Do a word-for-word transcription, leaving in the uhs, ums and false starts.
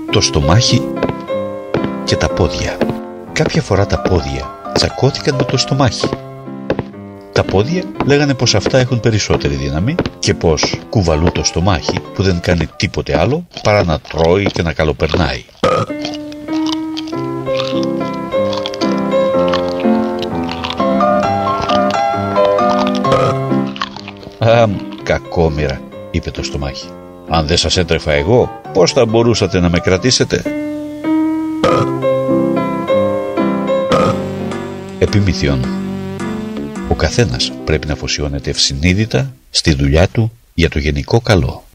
το στομάχι και τα πόδια. Κάποια φορά τα πόδια τσακώθηκαν με το στομάχι. Τα πόδια λέγανε πως αυτά έχουν περισσότερη δύναμη και πως κουβαλούν το στομάχι που δεν κάνει τίποτε άλλο παρά να τρώει και να καλοπερνάει. «Α, κακόμοιρα», είπε το στομάχι. «Αν δεν σας έτρεφα εγώ, πώς θα μπορούσατε να με κρατήσετε?» Επιμηθειών. Ο καθένας πρέπει να αφοσιώνεται ευσυνείδητα στη δουλειά του για το γενικό καλό.